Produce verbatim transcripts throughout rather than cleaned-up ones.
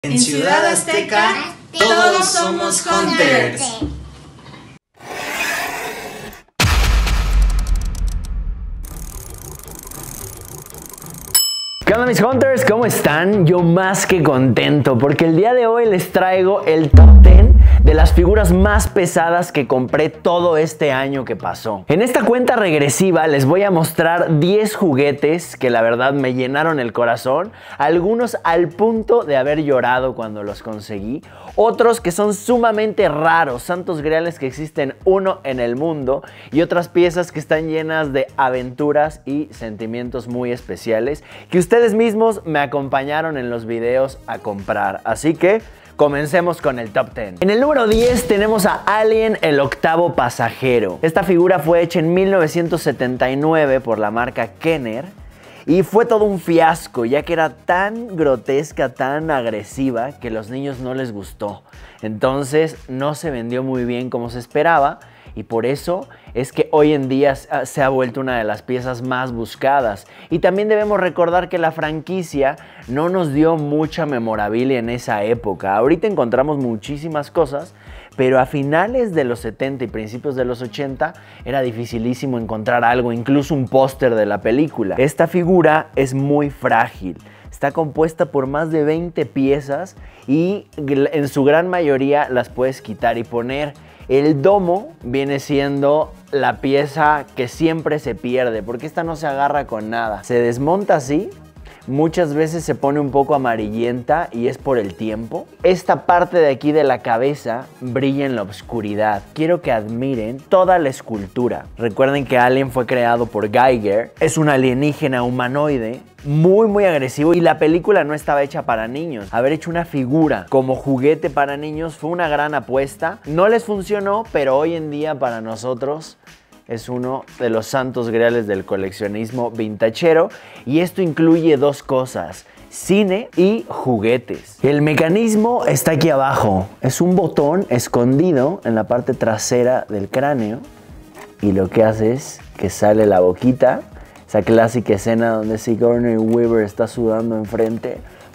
En Ciudad Azteca, todos somos Hunters. ¿Qué onda, mis Hunters? ¿Cómo están? Yo más que contento porque el día de hoy les traigo el top diez de las figuras más pesadas que compré todo este año que pasó. En esta cuenta regresiva les voy a mostrar diez juguetes que la verdad me llenaron el corazón, algunos al punto de haber llorado cuando los conseguí, otros que son sumamente raros, santos griales que existen uno en el mundo, y otras piezas que están llenas de aventuras y sentimientos muy especiales que ustedes mismos me acompañaron en los videos a comprar. Así que comencemos con el top diez. En el número diez tenemos a Alien, el octavo pasajero. Esta figura fue hecha en mil novecientos setenta y nueve por la marca Kenner y fue todo un fiasco, ya que era tan grotesca, tan agresiva, que a los niños no les gustó. Entonces no se vendió muy bien como se esperaba, y por eso es que hoy en día se ha vuelto una de las piezas más buscadas. Y también debemos recordar que la franquicia no nos dio mucha memorabilia en esa época. Ahorita encontramos muchísimas cosas, pero a finales de los setenta y principios de los ochenta era dificilísimo encontrar algo, incluso un póster de la película. Esta figura es muy frágil. Está compuesta por más de veinte piezas y en su gran mayoría las puedes quitar y poner. El domo viene siendo la pieza que siempre se pierde, porque esta no se agarra con nada. Se desmonta así, muchas veces se pone un poco amarillenta y es por el tiempo. Esta parte de aquí de la cabeza brilla en la oscuridad. Quiero que admiren toda la escultura. Recuerden que Alien fue creado por Giger. Es un alienígena humanoide muy muy agresivo, y la película no estaba hecha para niños. Haber hecho una figura como juguete para niños fue una gran apuesta. No les funcionó, pero hoy en día para nosotros es uno de los santos griales del coleccionismo vintachero, y esto incluye dos cosas: cine y juguetes. El mecanismo está aquí abajo. Es un botón escondido en la parte trasera del cráneo, y lo que hace es que sale la boquita. Esa clásica escena donde Sigourney Weaver está sudando enfrente.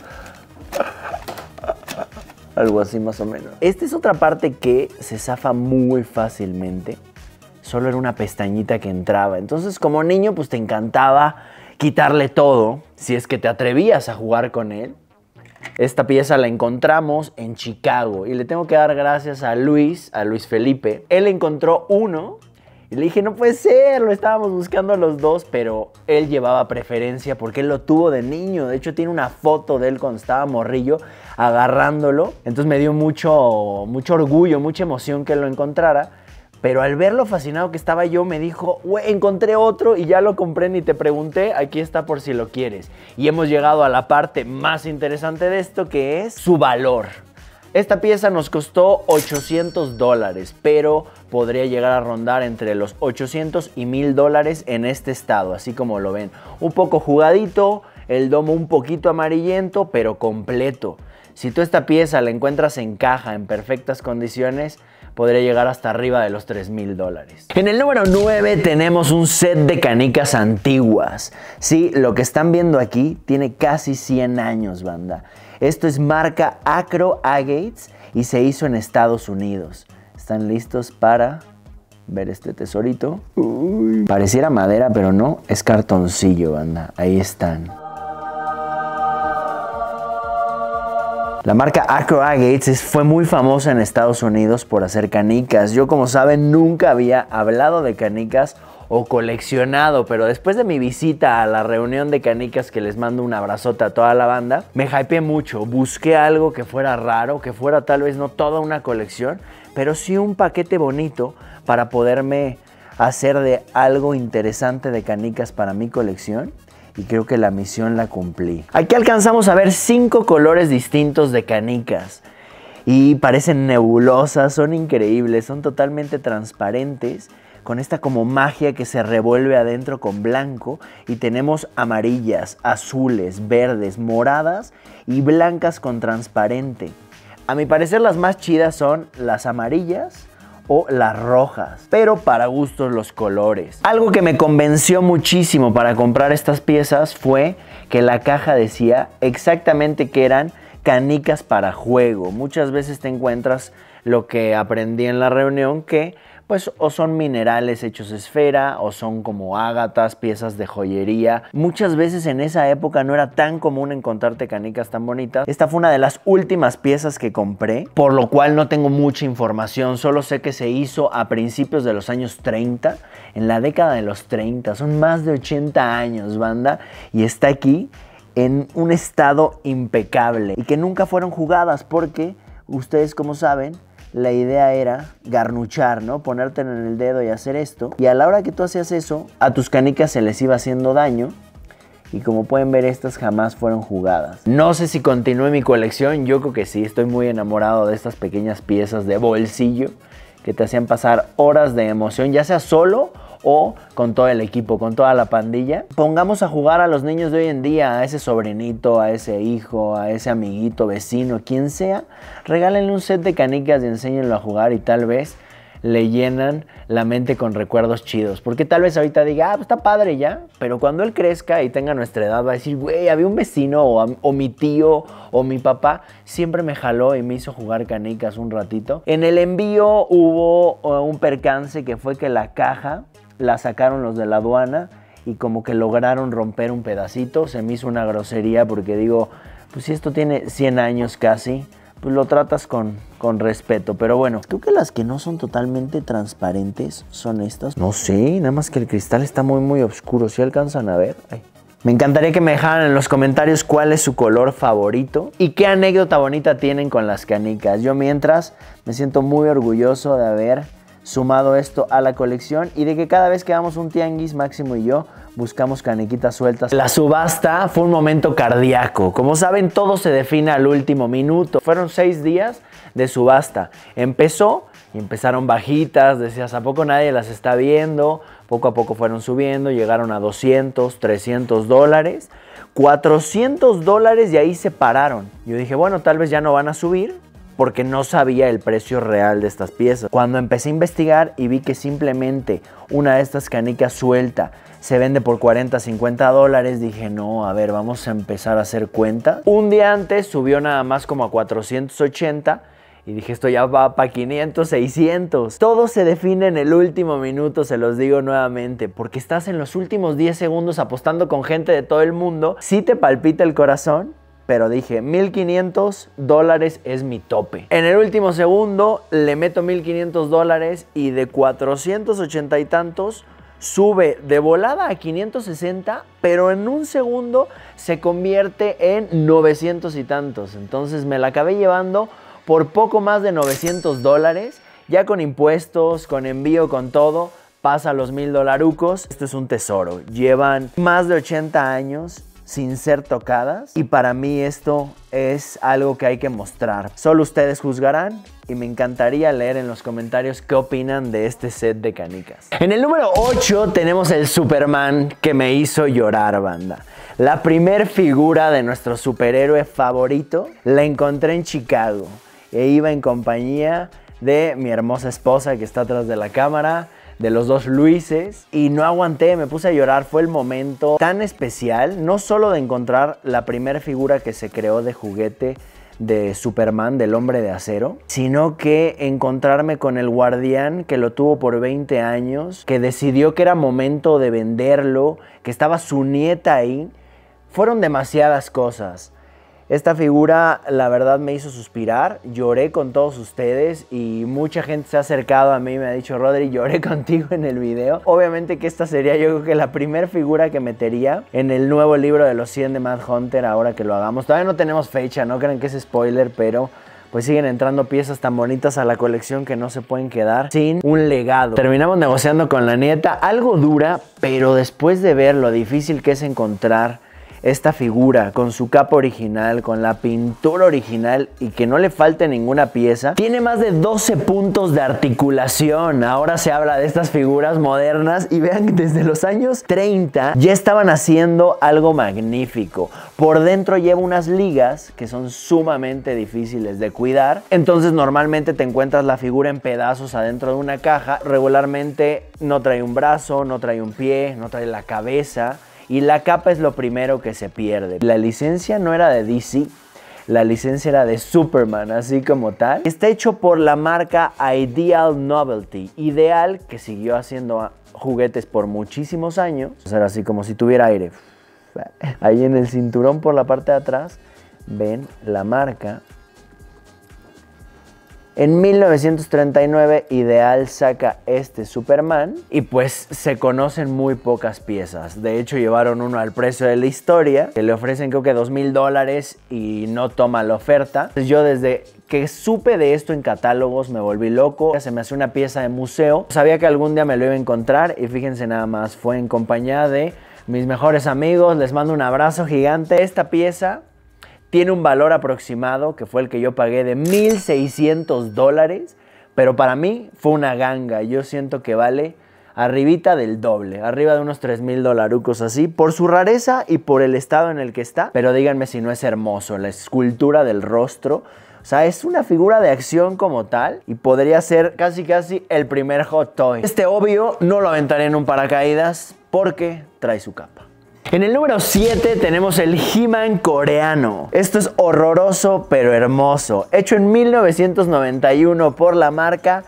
Algo así más o menos. Esta es otra parte que se zafa muy fácilmente. Solo era una pestañita que entraba. Entonces, como niño, pues te encantaba quitarle todo, si es que te atrevías a jugar con él. Esta pieza la encontramos en Chicago y le tengo que dar gracias a Luis, a Luis Felipe. Él encontró uno y le dije, no puede ser, lo estábamos buscando los dos, pero él llevaba preferencia porque él lo tuvo de niño. De hecho, tiene una foto de él cuando estaba morrillo agarrándolo. Entonces me dio mucho, mucho orgullo, mucha emoción que lo encontrara. Pero al ver lo fascinado que estaba yo, me dijo, güey, encontré otro y ya lo compré, ni te pregunté, aquí está por si lo quieres. Y hemos llegado a la parte más interesante de esto, que es su valor. Esta pieza nos costó ochocientos dólares, pero podría llegar a rondar entre los ochocientos y mil dólares en este estado, así como lo ven. Un poco jugadito, el domo un poquito amarillento, pero completo. Si tú esta pieza la encuentras en caja, en perfectas condiciones, podría llegar hasta arriba de los tres mil dólares. En el número nueve tenemos un set de canicas antiguas. Sí, lo que están viendo aquí tiene casi cien años, banda. Esto es marca Acro Agates y se hizo en Estados Unidos. ¿Están listos para ver este tesorito? Uy. Pareciera madera, pero no, es cartoncillo, banda. Ahí están. La marca Acro Agates fue muy famosa en Estados Unidos por hacer canicas. Yo, como saben, nunca había hablado de canicas o coleccionado, pero después de mi visita a la reunión de canicas, que les mando un abrazote a toda la banda, me hypeé mucho. Busqué algo que fuera raro, que fuera tal vez no toda una colección, pero sí un paquete bonito para poderme hacer de algo interesante de canicas para mi colección. Y creo que la misión la cumplí. Aquí alcanzamos a ver cinco colores distintos de canicas. Y parecen nebulosas, son increíbles, son totalmente transparentes, con esta como magia que se revuelve adentro con blanco. Y tenemos amarillas, azules, verdes, moradas y blancas con transparente. A mi parecer las más chidas son las amarillas o las rojas, pero para gustos los colores. Algo que me convenció muchísimo para comprar estas piezas fue que la caja decía exactamente que eran canicas para juego. Muchas veces te encuentras lo que aprendí en la reunión, que pues o son minerales hechos esfera o son como ágatas, piezas de joyería. Muchas veces en esa época no era tan común encontrarte canicas tan bonitas. Esta fue una de las últimas piezas que compré, por lo cual no tengo mucha información. Solo sé que se hizo a principios de los años treinta, en la década de los treinta. Son más de ochenta años, banda, y está aquí en un estado impecable y que nunca fueron jugadas porque ustedes, como saben, la idea era garnuchar, ¿no? Ponerte en el dedo y hacer esto. Y a la hora que tú hacías eso, a tus canicas se les iba haciendo daño. Y como pueden ver, estas jamás fueron jugadas. No sé si continúe mi colección, yo creo que sí. Estoy muy enamorado de estas pequeñas piezas de bolsillo que te hacían pasar horas de emoción, ya sea solo o con todo el equipo, con toda la pandilla. Pongamos a jugar a los niños de hoy en día, a ese sobrinito, a ese hijo, a ese amiguito, vecino, quien sea. Regálenle un set de canicas y enséñenlo a jugar y tal vez le llenan la mente con recuerdos chidos. Porque tal vez ahorita diga, ah, pues está padre ya. Pero cuando él crezca y tenga nuestra edad va a decir, güey, había un vecino o, o mi tío o mi papá siempre me jaló y me hizo jugar canicas un ratito. En el envío hubo uh, un percance que fue que la caja la sacaron los de la aduana y como que lograron romper un pedacito. Se me hizo una grosería porque digo, pues si esto tiene cien años casi, pues lo tratas con, con respeto. Pero bueno, creo que las que no son totalmente transparentes son estas. No sé, nada más que el cristal está muy muy oscuro. ¿Sí alcanzan a ver? Ay. Me encantaría que me dejaran en los comentarios cuál es su color favorito y qué anécdota bonita tienen con las canicas. Yo mientras me siento muy orgulloso de haber sumado esto a la colección y de que cada vez que damos un tianguis, Máximo y yo buscamos caniquitas sueltas. La subasta fue un momento cardíaco. Como saben, todo se define al último minuto. Fueron seis días de subasta. Empezó y empezaron bajitas, decías, ¿a poco nadie las está viendo? Poco a poco fueron subiendo, llegaron a doscientos, trescientos dólares, cuatrocientos dólares y ahí se pararon. Yo dije, bueno, tal vez ya no van a subir, porque no sabía el precio real de estas piezas. Cuando empecé a investigar y vi que simplemente una de estas canicas suelta se vende por cuarenta, cincuenta dólares, dije, no, a ver, vamos a empezar a hacer cuenta. Un día antes subió nada más como a cuatrocientos ochenta y dije, esto ya va para quinientos, seiscientos. Todo se define en el último minuto, se los digo nuevamente, porque estás en los últimos diez segundos apostando con gente de todo el mundo. Sí te palpita el corazón, pero dije, mil quinientos dólares es mi tope. En el último segundo le meto mil quinientos dólares y de cuatrocientos ochenta y tantos sube de volada a quinientos sesenta, pero en un segundo se convierte en novecientos y tantos. Entonces me la acabé llevando por poco más de novecientos dólares, ya con impuestos, con envío, con todo. Pasa los mil dolarucos. Esto es un tesoro. Llevan más de ochenta años sin ser tocadas y para mí esto es algo que hay que mostrar. Solo ustedes juzgarán y me encantaría leer en los comentarios qué opinan de este set de canicas. En el número ocho tenemos el Superman que me hizo llorar, banda. La primer figura de nuestro superhéroe favorito la encontré en Chicago e iba en compañía de mi hermosa esposa que está atrás de la cámara, de los dos Luises, y no aguanté, me puse a llorar. Fue el momento tan especial, no solo de encontrar la primera figura que se creó de juguete de Superman, del Hombre de Acero, sino que encontrarme con el guardián que lo tuvo por veinte años, que decidió que era momento de venderlo, que estaba su nieta ahí. Fueron demasiadas cosas. Esta figura, la verdad, me hizo suspirar. Lloré con todos ustedes y mucha gente se ha acercado a mí y me ha dicho, Rodri, lloré contigo en el video. Obviamente que esta sería, yo creo que la primera figura que metería en el nuevo libro de los cien de Mad Hunter ahora que lo hagamos. Todavía no tenemos fecha, no crean que es spoiler, pero pues siguen entrando piezas tan bonitas a la colección que no se pueden quedar sin un legado. Terminamos negociando con la nieta, algo dura, pero después de ver lo difícil que es encontrar esta figura con su capa original, con la pintura original y que no le falte ninguna pieza. Tiene más de doce puntos de articulación. Ahora se habla de estas figuras modernas y vean que desde los años treinta ya estaban haciendo algo magnífico. Por dentro lleva unas ligas que son sumamente difíciles de cuidar. Entonces normalmente te encuentras la figura en pedazos adentro de una caja. Regularmente no trae un brazo, no trae un pie, no trae la cabeza. Y la capa es lo primero que se pierde. La licencia no era de D C, la licencia era de Superman, así como tal. Está hecho por la marca Ideal Novelty. Ideal, que siguió haciendo juguetes por muchísimos años. O sea, así como si tuviera aire. Ahí en el cinturón por la parte de atrás ven la marca. En mil novecientos treinta y nueve, Ideal saca este Superman y pues se conocen muy pocas piezas. De hecho, llevaron uno al precio de la historia, que le ofrecen creo que dos mil dólares y no toma la oferta. Yo desde que supe de esto en catálogos me volví loco. Se me hace una pieza de museo. Sabía que algún día me lo iba a encontrar y fíjense nada más, fue en compañía de mis mejores amigos. Les mando un abrazo gigante. Esta pieza tiene un valor aproximado, que fue el que yo pagué, de mil seiscientos dólares, pero para mí fue una ganga. Yo siento que vale arribita del doble, arriba de unos tres mil dolarucos así, por su rareza y por el estado en el que está. Pero díganme si no es hermoso, la escultura del rostro. O sea, es una figura de acción como tal y podría ser casi casi el primer Hot Toy. Este obvio no lo aventaré en un paracaídas porque trae su capa. En el número siete tenemos el He-Man coreano. Esto es horroroso pero hermoso. Hecho en mil novecientos noventa y uno por la marca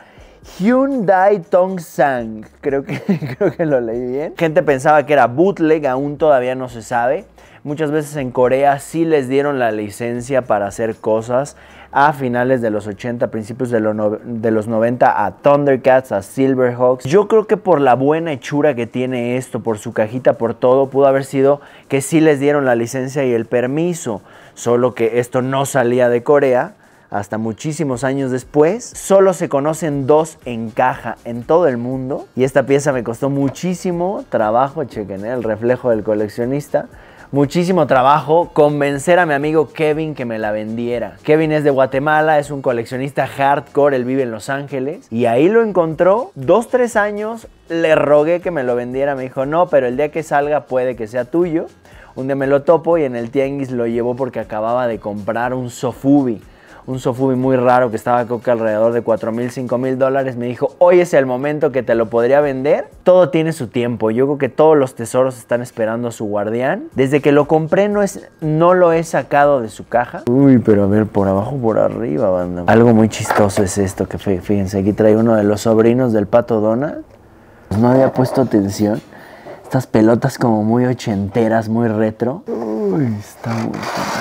Hyundai Tongsang. Creo que, creo que lo leí bien. Gente pensaba que era bootleg, aún todavía no se sabe. Muchas veces en Corea sí les dieron la licencia para hacer cosas. A finales de los ochenta, principios de, lo no, de los noventa, a Thundercats, a Silverhawks. Yo creo que por la buena hechura que tiene esto, por su cajita, por todo, pudo haber sido que sí les dieron la licencia y el permiso. Solo que esto no salía de Corea hasta muchísimos años después. Solo se conocen dos en caja en todo el mundo. Y esta pieza me costó muchísimo trabajo, chequen, ¿eh? El reflejo del coleccionista. Muchísimo trabajo convencer a mi amigo Kevin que me la vendiera. Kevin es de Guatemala, es un coleccionista hardcore, él vive en Los Ángeles y ahí lo encontró. Dos, tres años le rogué que me lo vendiera, me dijo no, pero el día que salga puede que sea tuyo. Un día me lo topo y en el tianguis lo llevó porque acababa de comprar un Sofubi. Un Sofubi muy raro que estaba creo que alrededor de cuatro mil, cinco mil dólares. Me dijo, hoy es el momento que te lo podría vender. Todo tiene su tiempo. Yo creo que todos los tesoros están esperando a su guardián. Desde que lo compré no, es, no lo he sacado de su caja. Uy, pero a ver, por abajo, por arriba, banda. Algo muy chistoso es esto, que fíjense, aquí trae uno de los sobrinos del Pato Donald. No había puesto atención. Estas pelotas como muy ochenteras, muy retro. Uy, está muy...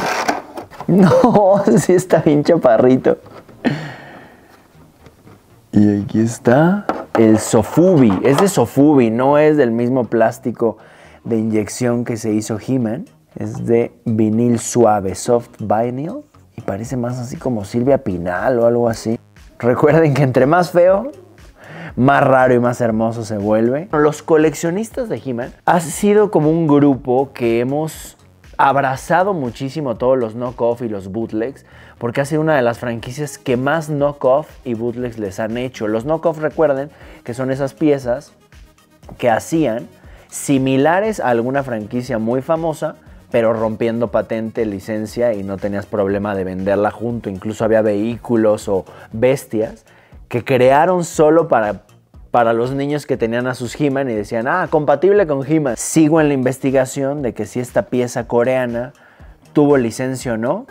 No, sí está bien chaparrito. Y aquí está el Sofubi. Es de Sofubi, no es del mismo plástico de inyección que se hizo He-Man. Es de vinil suave, soft vinyl. Y parece más así como Silvia Pinal o algo así. Recuerden que entre más feo, más raro y más hermoso se vuelve. Los coleccionistas de He-Man ha sido como un grupo que hemos abrazado muchísimo todos los knock-off y los bootlegs, porque ha sido una de las franquicias que más knock-off y bootlegs les han hecho. Los knock-off, recuerden, que son esas piezas que hacían similares a alguna franquicia muy famosa, pero rompiendo patente, licencia, y no tenías problema de venderla junto. Incluso había vehículos o bestias que crearon solo para... para los niños que tenían a sus He-Man y decían, ah, compatible con He-Man. Sigo en la investigación de que si esta pieza coreana tuvo licencia o no.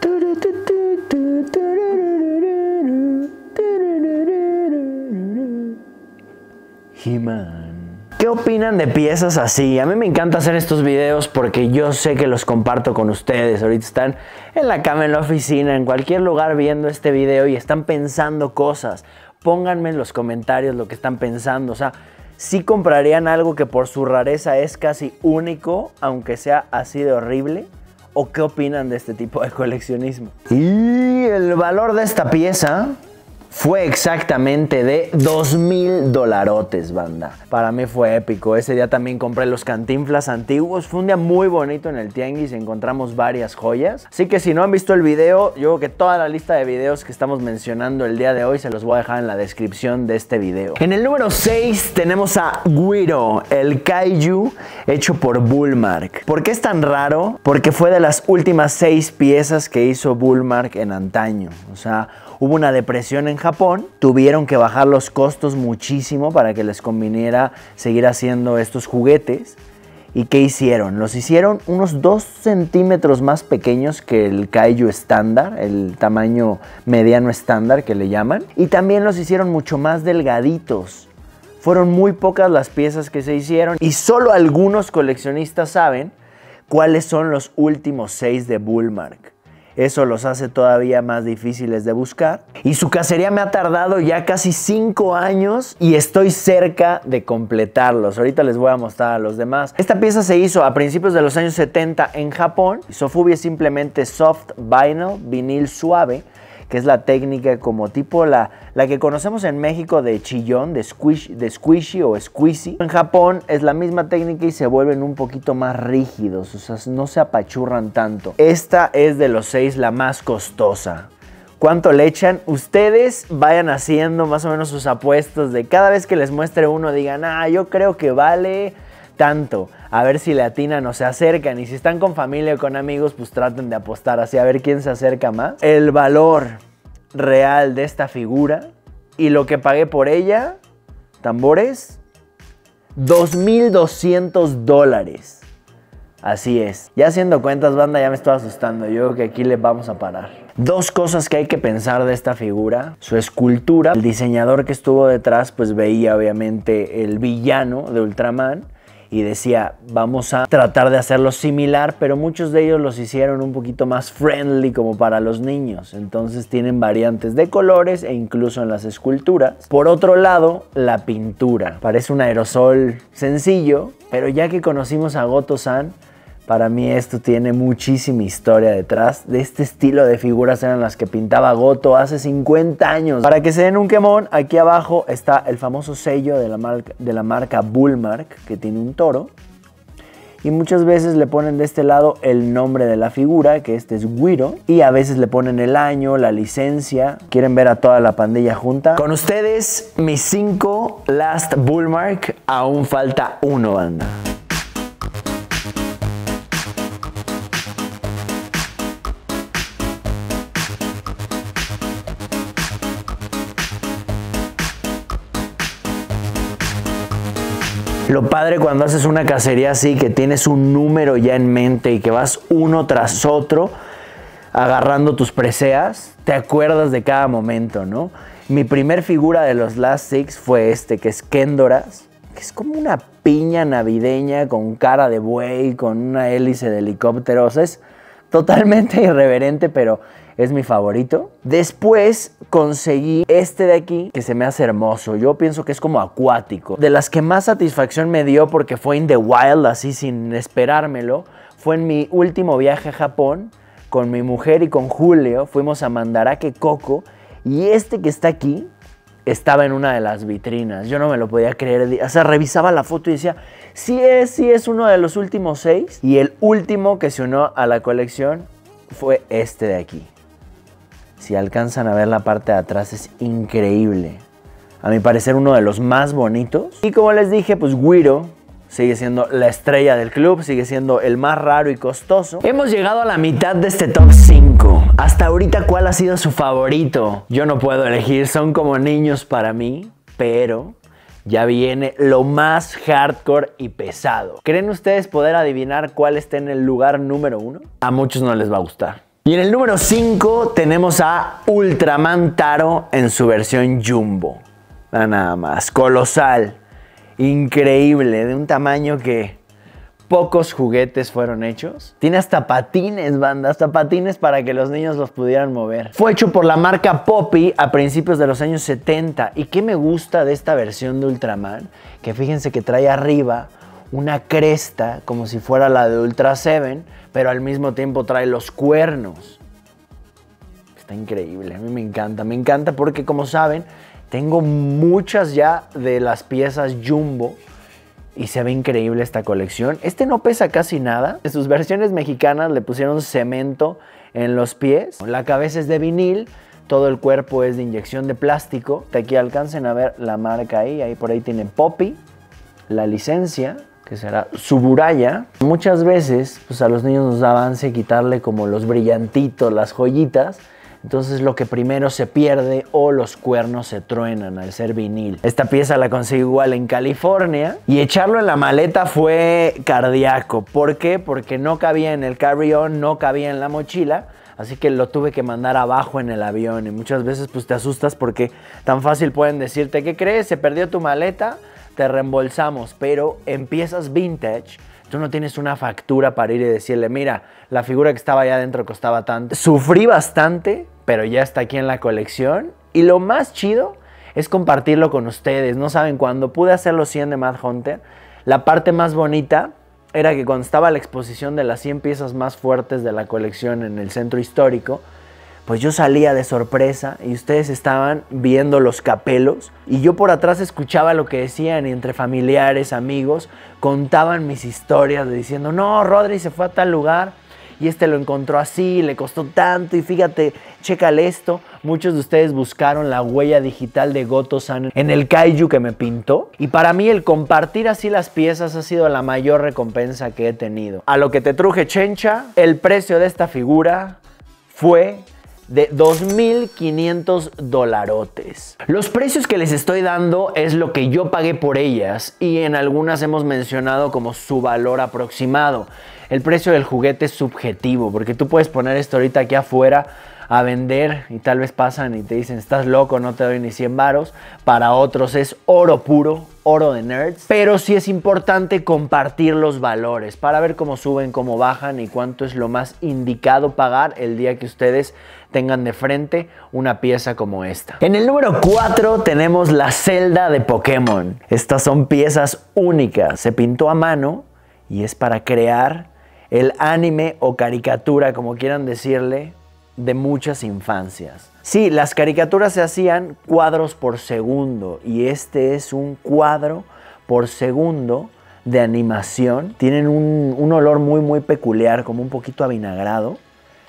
He-Man. ¿Qué opinan de piezas así? A mí me encanta hacer estos videos porque yo sé que los comparto con ustedes. Ahorita están en la cama, en la oficina, en cualquier lugar viendo este video y están pensando cosas. Pónganme en los comentarios lo que están pensando. O sea, ¿sí comprarían algo que por su rareza es casi único, aunque sea así de horrible? ¿O qué opinan de este tipo de coleccionismo? Y el valor de esta pieza fue exactamente de dos mil dolarotes, banda. Para mí fue épico. Ese día también compré los Cantinflas antiguos. Fue un día muy bonito en el tianguis. Encontramos varias joyas. Así que si no han visto el video, yo creo que toda la lista de videos que estamos mencionando el día de hoy se los voy a dejar en la descripción de este video. En el número seis tenemos a Guido, el Kaiju hecho por Bullmark. ¿Por qué es tan raro? Porque fue de las últimas seis piezas que hizo Bullmark en antaño. O sea, hubo una depresión en Japón, tuvieron que bajar los costos muchísimo para que les conviniera seguir haciendo estos juguetes ¿Y qué hicieron? Los hicieron unos dos centímetros más pequeños que el Kaiju estándar, el tamaño mediano estándar que le llaman. Y también los hicieron mucho más delgaditos. Fueron muy pocas las piezas que se hicieron y solo algunos coleccionistas saben cuáles son los últimos seis de Bullmark. Eso los hace todavía más difíciles de buscar. Y su cacería me ha tardado ya casi cinco años y estoy cerca de completarlos. Ahorita les voy a mostrar a los demás. Esta pieza se hizo a principios de los años setenta en Japón. Sofubi es simplemente soft vinyl, vinil suave, que es la técnica como tipo la, la que conocemos en México de chillón, de, squish, de squishy o squeezy. En Japón es la misma técnica y se vuelven un poquito más rígidos, o sea, no se apachurran tanto. Esta es de los seis la más costosa. ¿Cuánto le echan? Ustedes vayan haciendo más o menos sus apuestas de cada vez que les muestre uno digan, ah, yo creo que vale tanto. A ver si le atinan o se acercan. Y si están con familia o con amigos, pues traten de apostar así a ver quién se acerca más. El valor real de esta figura y lo que pagué por ella, tambores, dos mil doscientos dólares. Así es. Ya haciendo cuentas, banda, ya me estoy asustando. Yo creo que aquí le vamos a parar. Dos cosas que hay que pensar de esta figura. Su escultura. El diseñador que estuvo detrás, pues veía obviamente el villano de Ultraman y decía, vamos a tratar de hacerlo similar, pero muchos de ellos los hicieron un poquito más friendly como para los niños. Entonces tienen variantes de colores e incluso en las esculturas. Por otro lado, la pintura. Parece un aerosol sencillo, pero ya que conocimos a Goto-san, para mí esto tiene muchísima historia detrás. De este estilo de figuras eran las que pintaba Goto hace cincuenta años. Para que se den un quemón, aquí abajo está el famoso sello de la marca, de la marca Bullmark, que tiene un toro. Y muchas veces le ponen de este lado el nombre de la figura, que este es Guiro. Y a veces le ponen el año, la licencia. ¿Quieren ver a toda la pandilla junta? Con ustedes, mis cinco Last Bullmark. Aún falta uno, banda. Lo padre cuando haces una cacería así, que tienes un número ya en mente y que vas uno tras otro agarrando tus preseas, te acuerdas de cada momento, ¿no? Mi primer figura de los Last Six fue este, que es Kendoras, que es como una piña navideña con cara de buey, con una hélice de helicóptero. O sea, es totalmente irreverente, pero es mi favorito. Después conseguí este de aquí, que se me hace hermoso. Yo pienso que es como acuático. De las que más satisfacción me dio, porque fue in the wild, así sin esperármelo, fue en mi último viaje a Japón, con mi mujer y con Julio. Fuimos a Mandarake Koko, y este que está aquí estaba en una de las vitrinas. Yo no me lo podía creer. O sea, revisaba la foto y decía, sí es, sí es uno de los últimos seis. Y el último que se unió a la colección fue este de aquí. Si alcanzan a ver la parte de atrás, es increíble. A mi parecer, uno de los más bonitos. Y como les dije, pues Guiro sigue siendo la estrella del club, sigue siendo el más raro y costoso. Hemos llegado a la mitad de este top cinco. Hasta ahorita, ¿cuál ha sido su favorito? Yo no puedo elegir, son como niños para mí, pero ya viene lo más hardcore y pesado. ¿Creen ustedes poder adivinar cuál está en el lugar número uno? A muchos no les va a gustar. Y en el número cinco tenemos a Ultraman Taro en su versión Jumbo. Nada más, colosal, increíble, de un tamaño que pocos juguetes fueron hechos. Tiene hasta patines, banda, hasta patines para que los niños los pudieran mover. Fue hecho por la marca Poppy a principios de los años setenta. ¿Y qué me gusta de esta versión de Ultraman? Que fíjense que trae arriba una cresta como si fuera la de Ultra Seven, pero al mismo tiempo trae los cuernos. Está increíble, a mí me encanta, me encanta porque, como saben, tengo muchas ya de las piezas Jumbo y se ve increíble esta colección. Este no pesa casi nada. En sus versiones mexicanas le pusieron cemento en los pies. La cabeza es de vinil, todo el cuerpo es de inyección de plástico. De aquí alcancen a ver la marca ahí, ahí por ahí tiene Poppy, la licencia, que será Suburaya. Muchas veces pues a los niños nos da avance quitarle como los brillantitos, las joyitas. Entonces lo que primero se pierde o los cuernos se truenan al ser vinil. Esta pieza la conseguí igual en California y echarlo en la maleta fue cardíaco. ¿Por qué? Porque no cabía en el carry-on, no cabía en la mochila. Así que lo tuve que mandar abajo en el avión y muchas veces pues te asustas porque tan fácil pueden decirte, ¿qué crees? Se perdió tu maleta, te reembolsamos. Pero en piezas vintage tú no tienes una factura para ir y decirle, mira, la figura que estaba allá adentro costaba tanto. Sufrí bastante, pero ya está aquí en la colección. Y lo más chido es compartirlo con ustedes. No saben, cuando pude hacer los cien de Mad Hunter, la parte más bonita era que cuando estaba la exposición de las cien piezas más fuertes de la colección en el centro histórico, pues yo salía de sorpresa y ustedes estaban viendo los capelos y yo por atrás escuchaba lo que decían y entre familiares, amigos, contaban mis historias de diciendo, no, Rodri se fue a tal lugar y este lo encontró así, le costó tanto y fíjate, chécale esto. Muchos de ustedes buscaron la huella digital de Goto-san en el kaiju que me pintó y para mí el compartir así las piezas ha sido la mayor recompensa que he tenido. A lo que te truje, Chencha, el precio de esta figura fue de dos mil quinientos dolarotes. Los precios que les estoy dando es lo que yo pagué por ellas y en algunas hemos mencionado como su valor aproximado. El precio del juguete es subjetivo porque tú puedes poner esto ahorita aquí afuera a vender y tal vez pasan y te dicen estás loco, no te doy ni cien varos. Para otros es oro puro, oro de nerds. Pero sí es importante compartir los valores para ver cómo suben, cómo bajan y cuánto es lo más indicado pagar el día que ustedes tengan de frente una pieza como esta. En el número cuatro tenemos la celda de Pokémon. Estas son piezas únicas. Se pintó a mano y es para crear el anime o caricatura, como quieran decirle, de muchas infancias. Sí, las caricaturas se hacían cuadros por segundo y este es un cuadro por segundo de animación. Tienen un, un olor muy muy peculiar, como un poquito avinagrado.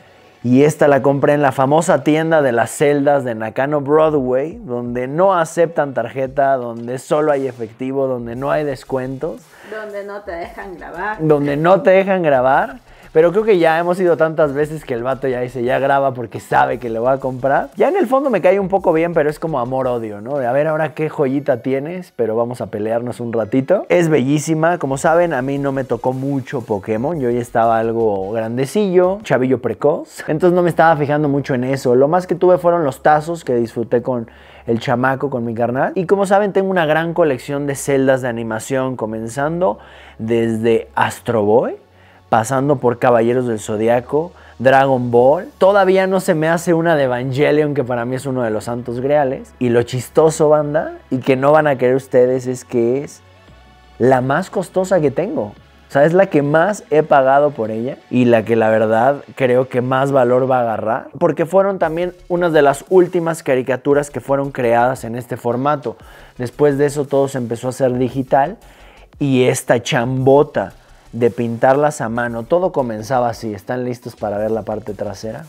Y esta la compré en la famosa tienda de las celdas de Nakano Broadway, donde no aceptan tarjeta, donde solo hay efectivo, donde no hay descuentos. Donde no te dejan grabar. Donde no te dejan grabar. Pero creo que ya hemos ido tantas veces que el vato ya dice, ya graba porque sabe que le va a comprar. Ya en el fondo me cae un poco bien, pero es como amor-odio, ¿no? De a ver ahora qué joyita tienes, pero vamos a pelearnos un ratito. Es bellísima. Como saben, a mí no me tocó mucho Pokémon. Yo ya estaba algo grandecillo, chavillo precoz. Entonces no me estaba fijando mucho en eso. Lo más que tuve fueron los tazos que disfruté con el chamaco, con mi carnal. Y como saben, tengo una gran colección de celdas de animación, comenzando desde Astro Boy, pasando por Caballeros del Zodiaco, Dragon Ball. Todavía no se me hace una de Evangelion, que para mí es uno de los santos griales. Y lo chistoso, banda, y que no van a querer ustedes, es que es la más costosa que tengo. O sea, es la que más he pagado por ella y la que la verdad creo que más valor va a agarrar. Porque fueron también unas de las últimas caricaturas que fueron creadas en este formato. Después de eso todo se empezó a hacer digital y esta chambota de pintarlas a mano, todo comenzaba así. ¿Están listos para ver la parte trasera?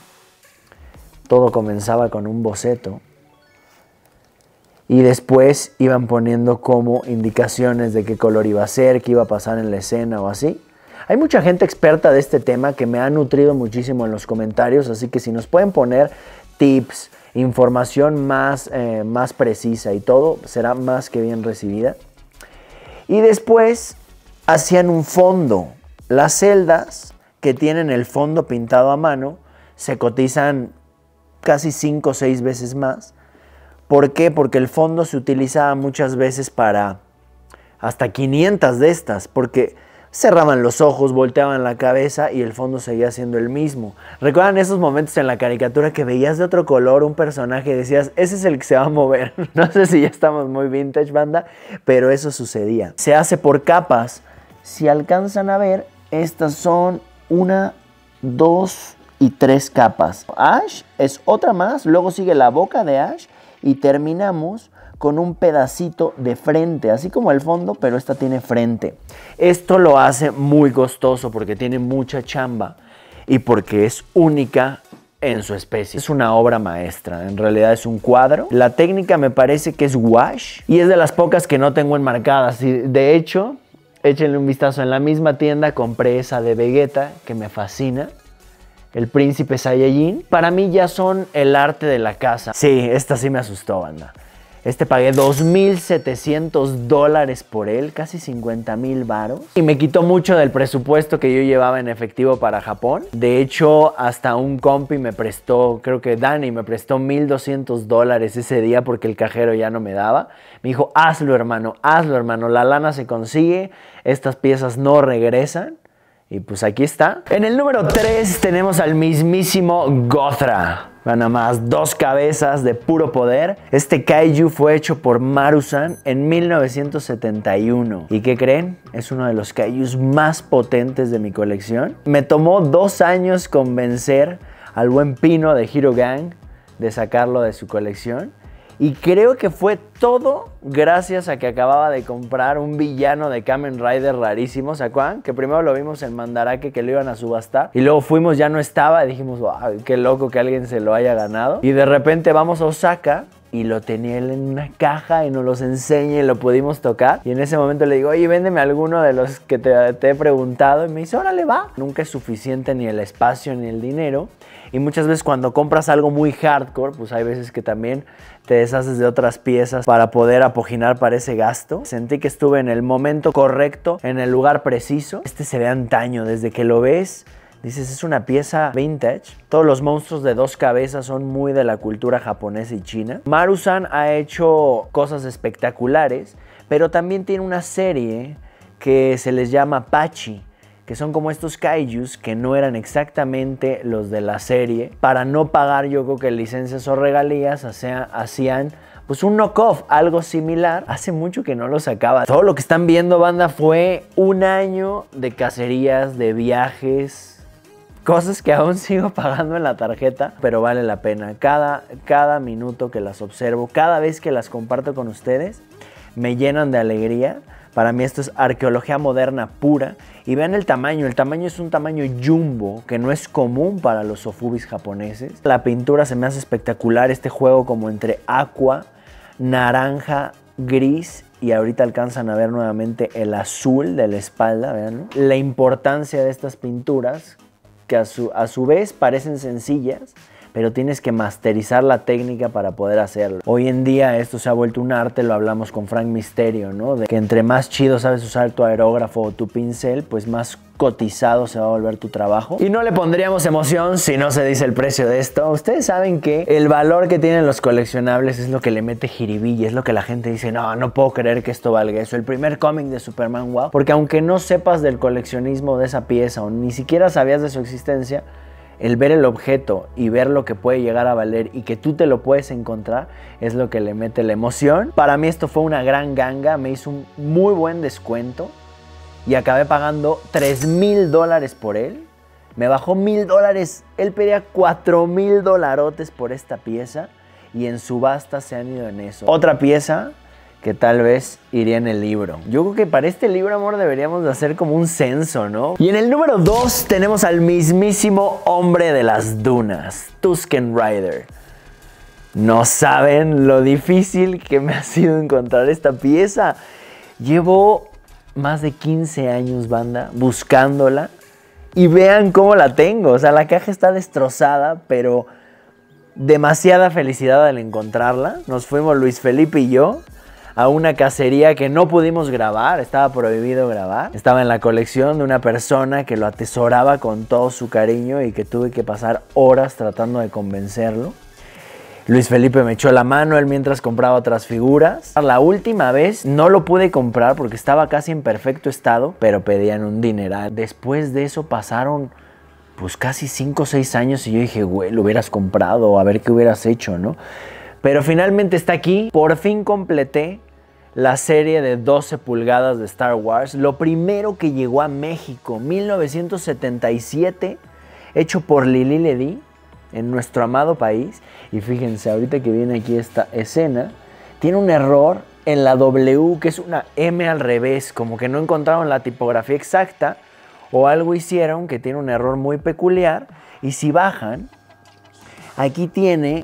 Todo comenzaba con un boceto y después iban poniendo como indicaciones de qué color iba a ser, qué iba a pasar en la escena o así. Hay mucha gente experta de este tema que me ha nutrido muchísimo en los comentarios, así que si nos pueden poner tips, información más, eh, más precisa y todo, será más que bien recibida. Y después hacían un fondo. Las celdas que tienen el fondo pintado a mano se cotizan casi cinco o seis veces más. ¿Por qué? Porque el fondo se utilizaba muchas veces para hasta quinientas de estas, porque cerraban los ojos, volteaban la cabeza y el fondo seguía siendo el mismo. ¿Recuerdan esos momentos en la caricatura que veías de otro color un personaje y decías, ese es el que se va a mover? No sé si ya estamos muy vintage, banda, pero eso sucedía. Se hace por capas. Si alcanzan a ver, estas son una, dos y tres capas. Ash es otra más, luego sigue la boca de Ash y terminamos con un pedacito de frente, así como el fondo, pero esta tiene frente. Esto lo hace muy costoso porque tiene mucha chamba y porque es única en su especie. Es una obra maestra, en realidad es un cuadro. La técnica me parece que es wash y es de las pocas que no tengo enmarcadas. De hecho, échenle un vistazo, en la misma tienda compré esa de Vegeta que me fascina. el príncipe Saiyajin, para mí ya son el arte de la casa. Sí, esta sí me asustó, banda. Este pagué dos mil setecientos dólares por él, casi cincuenta mil varos. Y me quitó mucho del presupuesto que yo llevaba en efectivo para Japón. De hecho, hasta un compi me prestó, creo que Dani me prestó mil doscientos dólares ese día porque el cajero ya no me daba. Me dijo, hazlo hermano, hazlo hermano, la lana se consigue, estas piezas no regresan. Y pues aquí está. En el número tres tenemos al mismísimo Gothra. Nada más, dos cabezas de puro poder. Este kaiju fue hecho por Marusan en mil novecientos setenta y uno. ¿Y qué creen? Es uno de los kaijus más potentes de mi colección. Me tomó dos años convencer al buen Pino de Hero Gang de sacarlo de su colección. Y creo que fue todo gracias a que acababa de comprar un villano de Kamen Rider rarísimo, ¿se acuerdan? Que primero lo vimos en Mandarake que lo iban a subastar. Y luego fuimos, ya no estaba, y dijimos, wow, qué loco que alguien se lo haya ganado. Y de repente vamos a Osaka y lo tenía él en una caja y nos los enseña y lo pudimos tocar. Y en ese momento le digo, oye, véndeme alguno de los que te, te he preguntado. Y me dice, órale, va. Nunca es suficiente ni el espacio ni el dinero. Y muchas veces cuando compras algo muy hardcore, pues hay veces que también te deshaces de otras piezas para poder apoginar para ese gasto. Sentí que estuve en el momento correcto, en el lugar preciso. Este se ve antaño, desde que lo ves, dices, es una pieza vintage. Todos los monstruos de dos cabezas son muy de la cultura japonesa y china. Marusan ha hecho cosas espectaculares, pero también tiene una serie que se les llama Pachi, que son como estos kaijus que no eran exactamente los de la serie. Para no pagar, yo creo que licencias o regalías, hacían pues un knockoff, algo similar. Hace mucho que no lo sacaba. Todo lo que están viendo, banda, fue un año de cacerías, de viajes, cosas que aún sigo pagando en la tarjeta, pero vale la pena. Cada, cada minuto que las observo, cada vez que las comparto con ustedes, me llenan de alegría. Para mí esto es arqueología moderna pura. Y vean el tamaño, el tamaño es un tamaño jumbo que no es común para los sofubis japoneses. La pintura se me hace espectacular, este juego como entre aqua, naranja, gris y ahorita alcanzan a ver nuevamente el azul de la espalda, vean. La importancia de estas pinturas que a su, a su vez parecen sencillas, pero tienes que masterizar la técnica para poder hacerlo. Hoy en día esto se ha vuelto un arte, lo hablamos con Frank Misterio, ¿no? De que entre más chido sabes usar tu aerógrafo o tu pincel, pues más cotizado se va a volver tu trabajo. Y no le pondríamos emoción si no se dice el precio de esto. Ustedes saben que el valor que tienen los coleccionables es lo que le mete jiribilla, es lo que la gente dice, no, no puedo creer que esto valga eso. El primer cómic de Superman, wow. Porque aunque no sepas del coleccionismo de esa pieza o ni siquiera sabías de su existencia, el ver el objeto y ver lo que puede llegar a valer y que tú te lo puedes encontrar es lo que le mete la emoción. Para mí esto fue una gran ganga, me hizo un muy buen descuento y acabé pagando tres mil dólares por él. Me bajó mil dólares, él pedía cuatro mil dolarotes por esta pieza y en subasta se han ido en eso. Otra pieza que tal vez iría en el libro. Yo creo que para este libro, amor, deberíamos de hacer como un censo, ¿no? Y en el número dos tenemos al mismísimo hombre de las dunas, Tusken Rider. No saben lo difícil que me ha sido encontrar esta pieza. Llevo más de quince años, banda, buscándola. Y vean cómo la tengo. O sea, la caja está destrozada, pero demasiada felicidad al encontrarla. Nos fuimos Luis Felipe y yo a una cacería que no pudimos grabar, estaba prohibido grabar. Estaba en la colección de una persona que lo atesoraba con todo su cariño y que tuve que pasar horas tratando de convencerlo. Luis Felipe me echó la mano, él mientras compraba otras figuras. La última vez no lo pude comprar porque estaba casi en perfecto estado, pero pedían un dineral. Después de eso pasaron pues casi cinco o seis años y yo dije, güey, lo hubieras comprado, a ver qué hubieras hecho, ¿no? Pero finalmente está aquí, por fin completé la serie de doce pulgadas de Star Wars. Lo primero que llegó a México, mil novecientos setenta y siete, hecho por Lili Ledy en nuestro amado país. Y fíjense, ahorita que viene aquí esta escena, tiene un error en la W, que es una M al revés, como que no encontraron la tipografía exacta o algo hicieron que tiene un error muy peculiar. Y si bajan, aquí tiene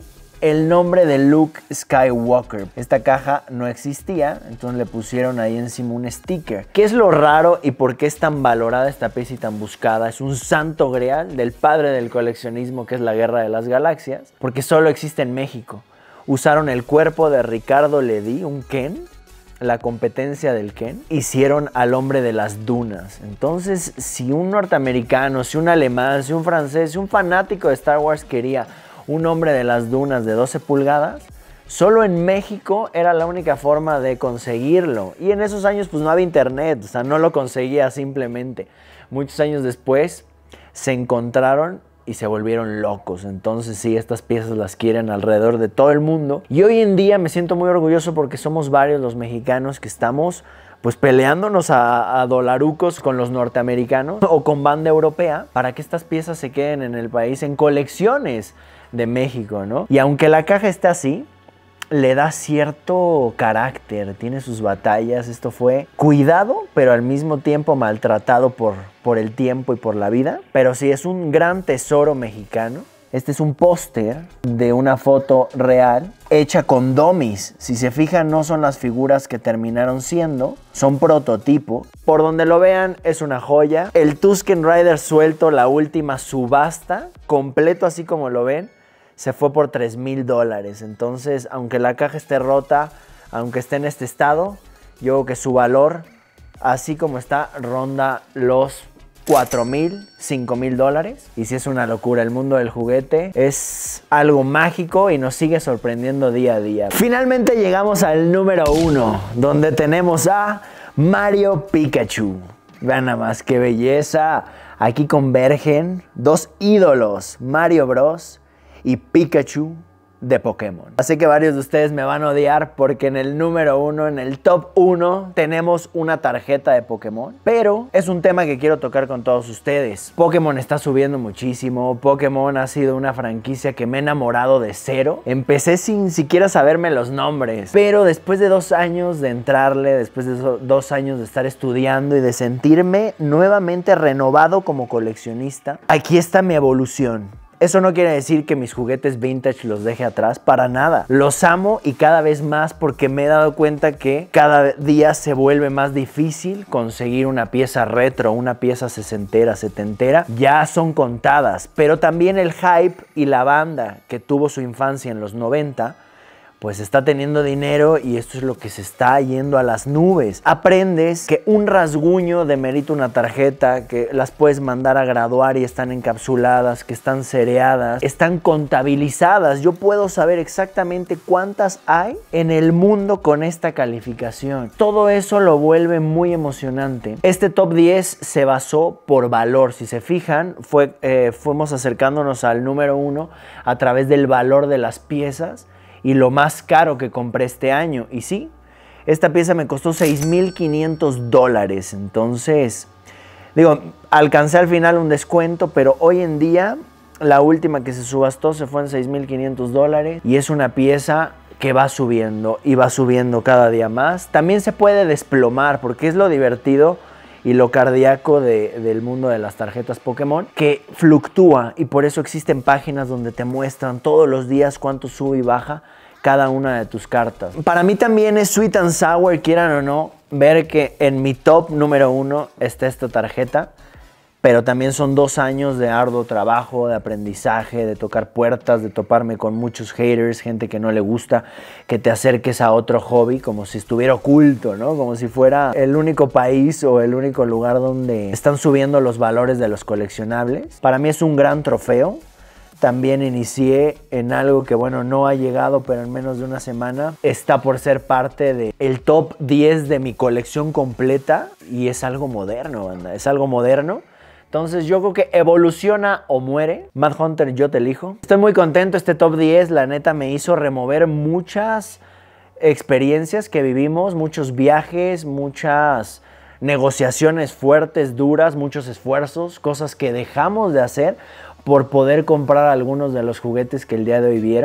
el nombre de Luke Skywalker. Esta caja no existía, entonces le pusieron ahí encima un sticker. ¿Qué es lo raro y por qué es tan valorada esta pieza y tan buscada? Es un santo grial del padre del coleccionismo, que es la Guerra de las Galaxias, porque solo existe en México. Usaron el cuerpo de Ricardo Ledí, un Ken, la competencia del Ken, hicieron al hombre de las dunas. Entonces, si un norteamericano, si un alemán, si un francés, si un fanático de Star Wars quería un hombre de las dunas de doce pulgadas, solo en México era la única forma de conseguirlo. Y en esos años pues no había internet, o sea, no lo conseguía simplemente. Muchos años después se encontraron y se volvieron locos. Entonces sí, estas piezas las quieren alrededor de todo el mundo. Y hoy en día me siento muy orgulloso porque somos varios los mexicanos que estamos pues peleándonos a, a dolarucos con los norteamericanos o con banda europea para que estas piezas se queden en el país en colecciones de México, ¿no? Y aunque la caja esté así, le da cierto carácter, tiene sus batallas. Esto fue cuidado, pero al mismo tiempo maltratado por, por el tiempo y por la vida. Pero sí, es un gran tesoro mexicano. Este es un póster de una foto real hecha con dummies. Si se fijan, no son las figuras que terminaron siendo, son prototipo. Por donde lo vean, es una joya. El Tusken Rider suelto, la última subasta, completo así como lo ven, se fue por tres mil dólares. Entonces, aunque la caja esté rota, aunque esté en este estado, yo creo que su valor, así como está, ronda los cuatro mil, cinco mil dólares. Y sí, es una locura. El mundo del juguete es algo mágico y nos sigue sorprendiendo día a día. Finalmente llegamos al número uno, donde tenemos a Mario Pikachu. Vean nada más qué belleza. Aquí convergen dos ídolos, Mario Bros y Pikachu de Pokémon. Así que varios de ustedes me van a odiar porque en el número uno, en el top uno, tenemos una tarjeta de Pokémon. Pero es un tema que quiero tocar con todos ustedes. Pokémon está subiendo muchísimo. Pokémon ha sido una franquicia que me he enamorado de cero. Empecé sin siquiera saberme los nombres. Pero después de dos años de entrarle, después de dos años de estar estudiando y de sentirme nuevamente renovado como coleccionista, aquí está mi evolución. Eso no quiere decir que mis juguetes vintage los deje atrás, para nada. Los amo y cada vez más porque me he dado cuenta que cada día se vuelve más difícil conseguir una pieza retro, una pieza sesentera, setentera. Ya son contadas, pero también el hype y la banda que tuvo su infancia en los noventa, pues está teniendo dinero y esto es lo que se está yendo a las nubes. Aprendes que un rasguño demerita una tarjeta, que las puedes mandar a graduar y están encapsuladas, que están cereadas, están contabilizadas. Yo puedo saber exactamente cuántas hay en el mundo con esta calificación. Todo eso lo vuelve muy emocionante. Este top diez se basó por valor. Si se fijan, fue, eh, fuimos acercándonos al número uno a través del valor de las piezas y lo más caro que compré este año. Y sí, esta pieza me costó seis mil quinientos dólares. Entonces, digo, alcancé al final un descuento, pero hoy en día la última que se subastó se fue en seis mil quinientos dólares. Y es una pieza que va subiendo y va subiendo cada día más. También se puede desplomar, porque es lo divertido y lo cardíaco de, del mundo de las tarjetas Pokémon, que fluctúa, y por eso existen páginas donde te muestran todos los días cuánto sube y baja cada una de tus cartas. Para mí también es sweet and sour, quieran o no, ver que en mi top número uno está esta tarjeta, pero también son dos años de arduo trabajo, de aprendizaje, de tocar puertas, de toparme con muchos haters, gente que no le gusta que te acerques a otro hobby como si estuviera oculto, ¿no? Como si fuera el único país o el único lugar donde están subiendo los valores de los coleccionables. Para mí es un gran trofeo. También inicié en algo que, bueno, no ha llegado, pero en menos de una semana está por ser parte del top diez de mi colección completa, y es algo moderno, banda, es algo moderno. Entonces yo creo que evoluciona o muere. Mad Hunter, yo te elijo. Estoy muy contento. Este top diez, la neta, me hizo remover muchas experiencias que vivimos, muchos viajes, muchas negociaciones fuertes, duras, muchos esfuerzos, cosas que dejamos de hacer por poder comprar algunos de los juguetes que el día de hoy vieron.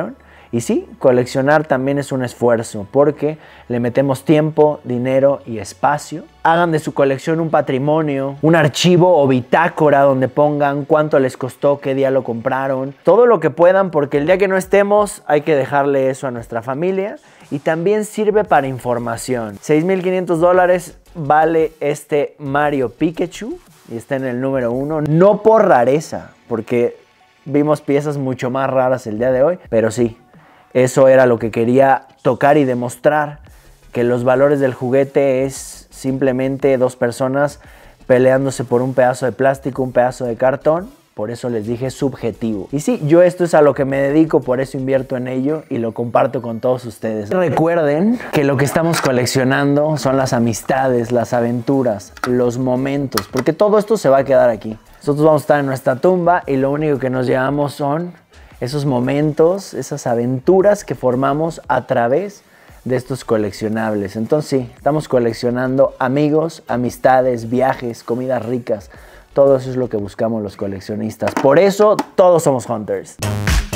Y sí, coleccionar también es un esfuerzo porque le metemos tiempo, dinero y espacio. Hagan de su colección un patrimonio, un archivo o bitácora donde pongan cuánto les costó, qué día lo compraron, todo lo que puedan, porque el día que no estemos hay que dejarle eso a nuestra familia. Y también sirve para información. seis mil quinientos dólares vale este Mario Pikachu y está en el número uno. No por rareza, porque vimos piezas mucho más raras el día de hoy, pero sí, eso era lo que quería tocar y demostrar, que los valores del juguete es simplemente dos personas peleándose por un pedazo de plástico, un pedazo de cartón. Por eso les dije subjetivo. Y sí, yo esto es a lo que me dedico, por eso invierto en ello y lo comparto con todos ustedes. Recuerden que lo que estamos coleccionando son las amistades, las aventuras, los momentos, porque todo esto se va a quedar aquí. Nosotros vamos a estar en nuestra tumba y lo único que nos llevamos son esos momentos, esas aventuras que formamos a través de estos coleccionables. Entonces sí, estamos coleccionando amigos, amistades, viajes, comidas ricas. Todo eso es lo que buscamos los coleccionistas. Por eso todos somos hunters.